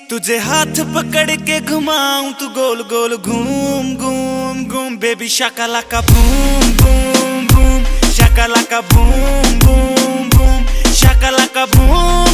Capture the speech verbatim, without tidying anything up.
तुझे हाथ पकड़ के घुमाऊं तू गोल गोल घूम घूम घूम बेबी शाकालाका बूम बूम बूम शाकालाका बूम बूम बूम शाकालाका बूम